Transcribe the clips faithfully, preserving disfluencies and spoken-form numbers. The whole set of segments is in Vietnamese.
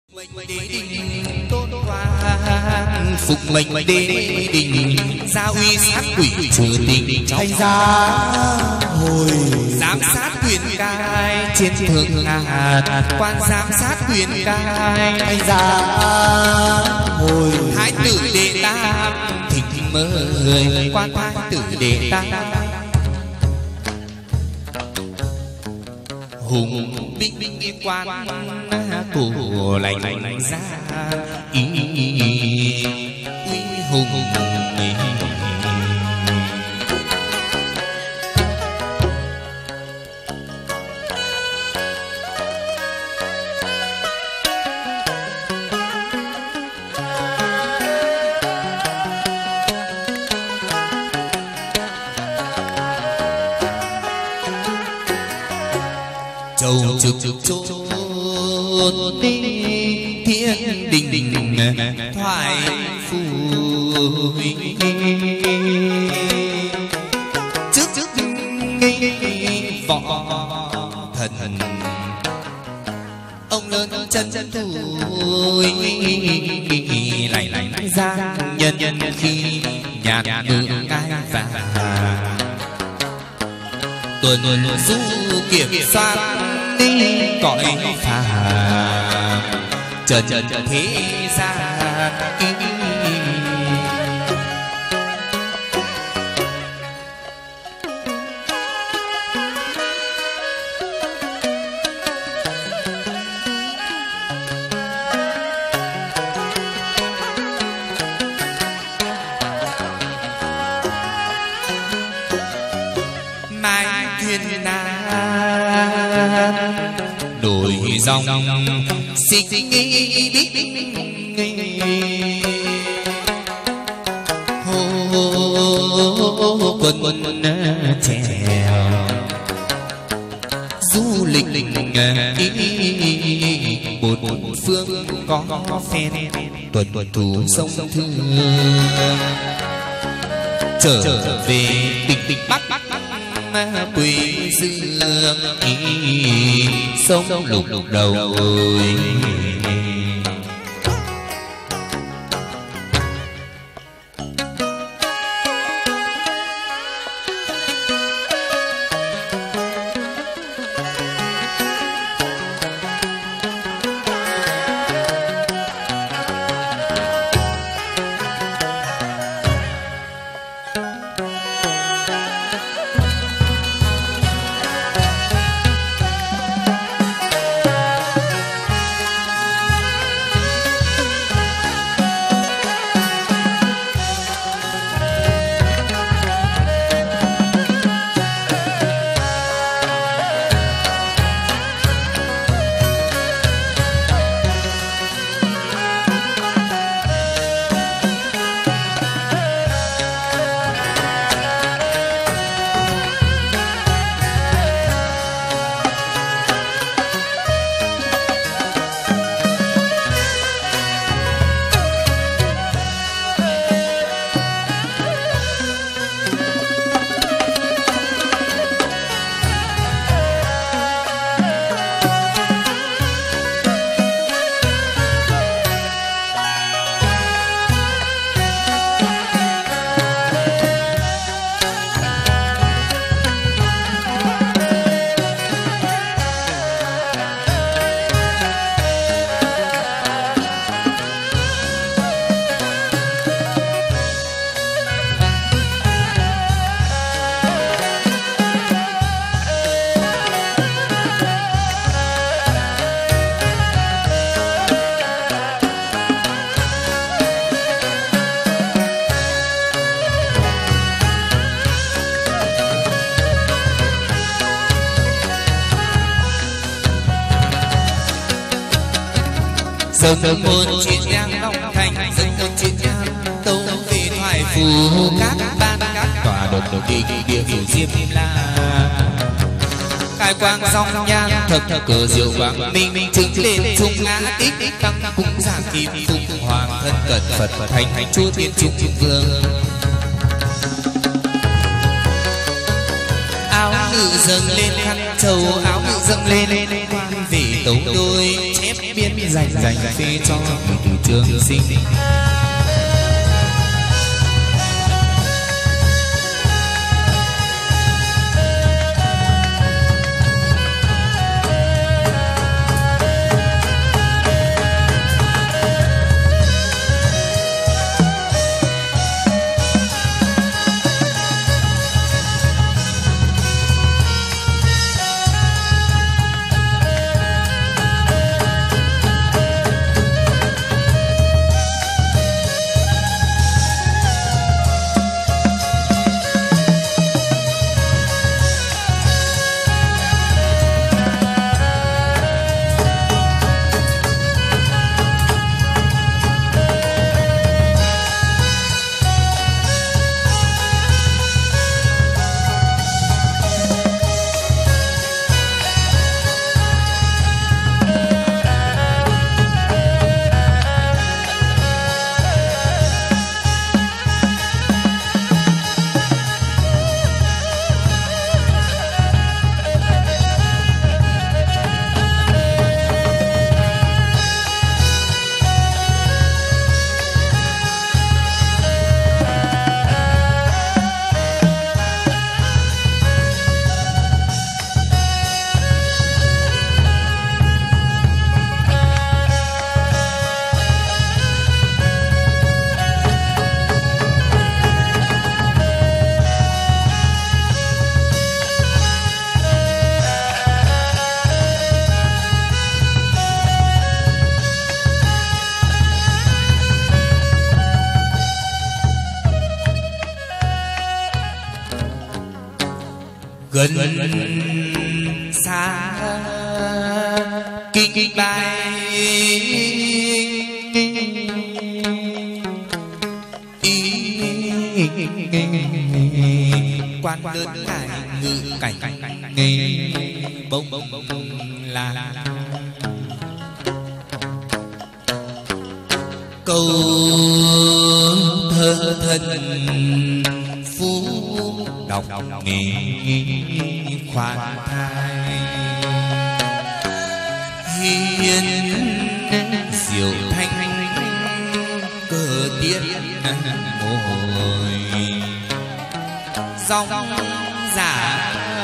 tôn quan phục mệnh đế đình gia uy sát quỷ trừ tình trong giá hồi giám sát quyền cai trên thượng ngàn quan giám sát quyền cai giá hồi thái tử đệ tam thịnh mời quan thái tử đệ tam hùng binh binh quan cổ lành ra ý uy hùng châu trực chốn đi thiên đình đình thoại phù trước trước võ thần ông lớn chân chân thôi lại lại ra nhân nhân khi nhạc ngự ngai vàng tuần du kiểm soát đi cõi phàm trần trần thế gian mai thuyền nan đổi dòng xích nghi bích hô quân quân trèo du lịch một một phương có phen tuần tuần thủ sông thương trở về tỉnh tỉnh bắc bắc quê dương sông lục lục đầu dâng một chuyện nhang long thành dâng một chuyện nhang tấu về thoại phù các ban các tòa đột đột đi địa phủ diêm la khai quang song nhang thập thập cờ diệu quang minh chứng lên trung ngã tích tăng cung giảng kim phụng hoàng thân cận phật thành thành chúa thiên trung vương áo ngự dâng lên khăn châu áo dâng lên quan vị tấu đôi chép biên dành dành phê cho từ trường sinh. Gần xa kinh bài quan đơn cải ngự cảnh nghề bông bông là câu thơ thân phú đọc nghề khoan thai hiền diệu thanh cơ tiết ngồi dòng giả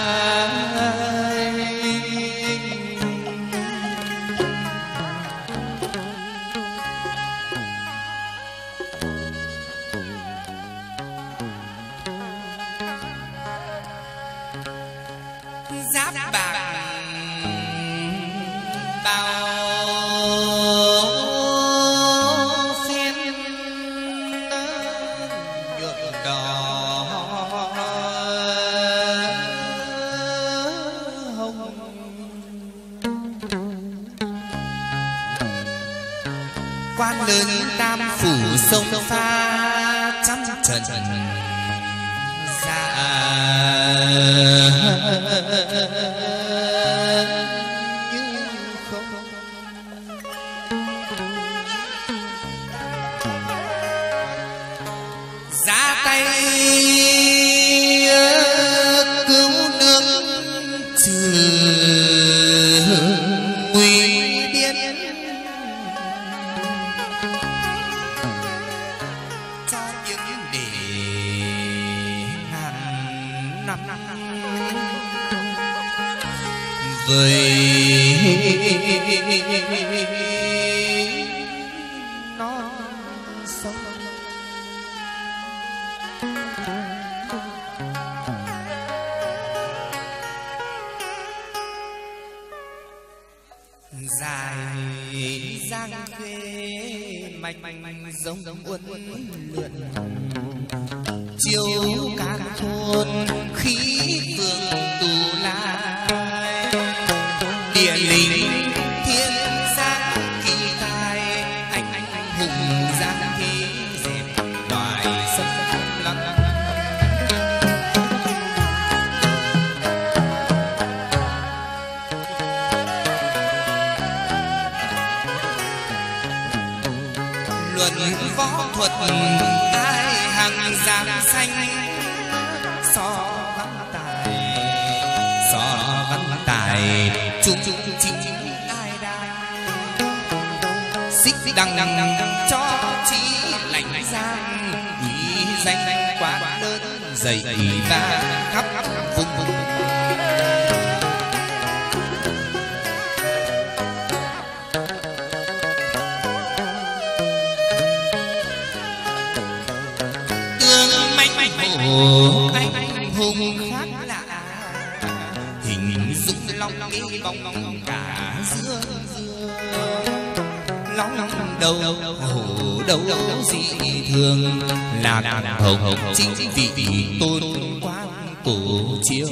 giáp bạc bao phiên nhuộm đỏ hồng quan lớn tam phủ sông pha trăm trận dạ như không ra tay cứu nước trừ nguy điên cho những để ngàn năm với non sông dài giang khê mạch giống uốn lượn chiều các thôn khí phương tù lai địa linh thiên giác kỳ tài anh hùng giang thế dẹp loài sân lăng luận võ thuật ai hàng giang xanh so văn tài so văn tài hải chung chung chính ai đang xích đằng đằng cho chí lạnh giang quý danh quá lớn dày và khắp vùng vùng tương manh manh hồ anh hùng khác lạ hình dung long nghi bóng bóng cả giữa long long đầu hổ đầu dị thường là đàn hồng chính vị tôn quang cổ chiếu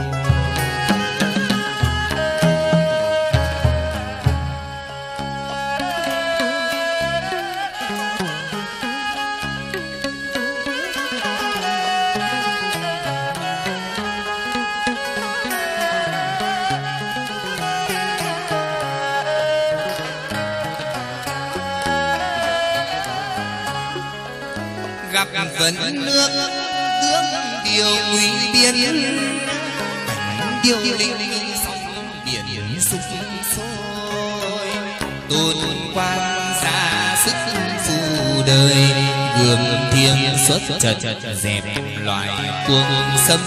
gặp vẫn nước tướng điều nguy biên cảnh điều linh sóng biển sục sôi tôn quan ra sức phù đời gương thiên xuất trật dẹp loài cuồng xâm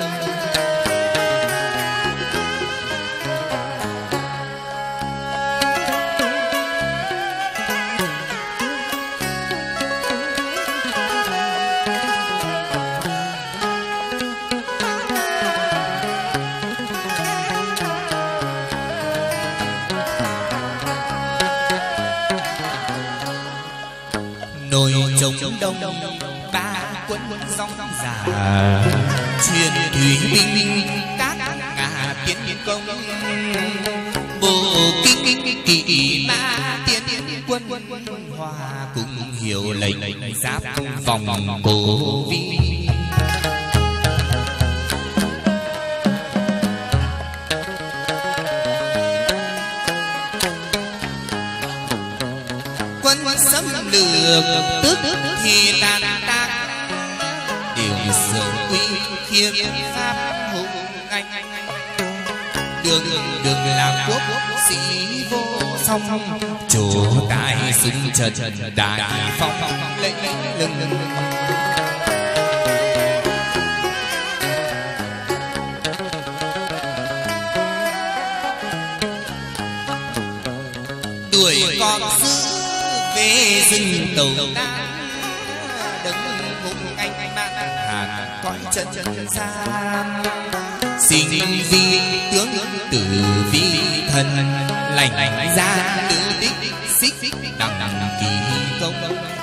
nồi trống đông ba quân song giả truyền thủy binh các ngà tiến công bộ kinh kỵ ma tiến quân hòa cùng hiểu lệnh giáp vòng cổ vi quân xâm lược tức thì tàn tác điều sở quy khiêm pháp hùng anh đường đường làm quốc sĩ vô song chỗ tại xung trần đại phong lệnh lừng đuổi con sư về rừng tàu ta đứng hùng anh mang hàng coi chân chân gian sinh vi tướng tử vi thần lành lành ra nữ tích xích đằng đằng kỳ công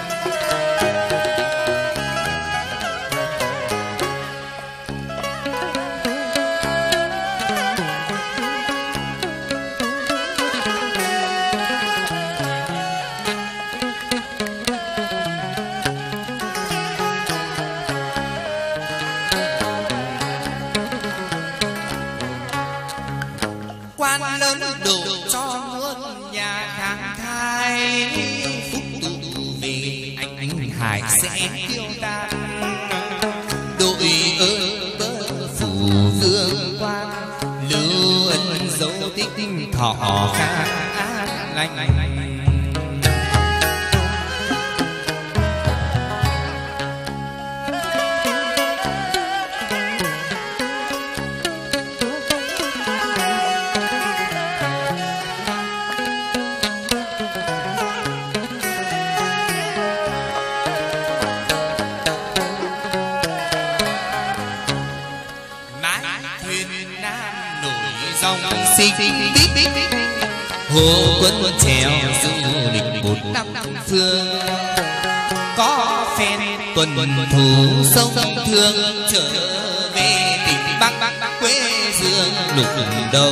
quan lớn đổ cho muôn nhà hàng thai phúc tụ về anh anh hải sẽ tiêu tan đội ơn bơ phủ vương quan lưu ân dấu tích thọ khá lành lành xinh tích tích hồ quân trèo du lịch một năm phương có phen tuần thủ sông thương trở về tỉnh bắc bắc quê dương lục đầu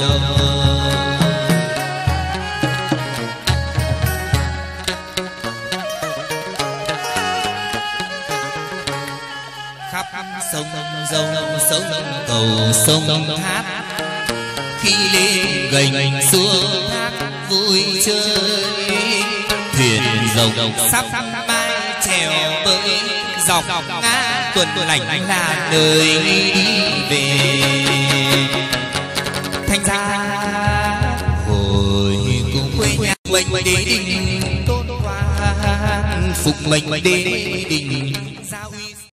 khắp sông dâu sông cầu sông hát khi lên gành xuống thác vui chơi thuyền rồng sắp mai chèo bơi dọc ngã tuần lạnh là đời đi về thành ra đế đình tôn hoàng phục mệnh đế đình